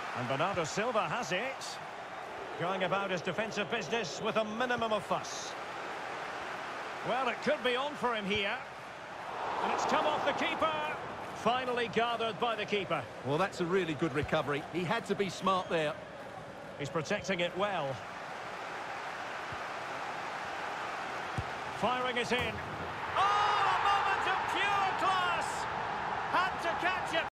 And Bernardo Silva has it. Going about his defensive business with a minimum of fuss. Well, it could be on for him here. And it's come off the keeper. Finally gathered by the keeper. Well, that's a really good recovery. He had to be smart there. He's protecting it well. Firing it in. Oh, a moment of pure class! Had to catch it.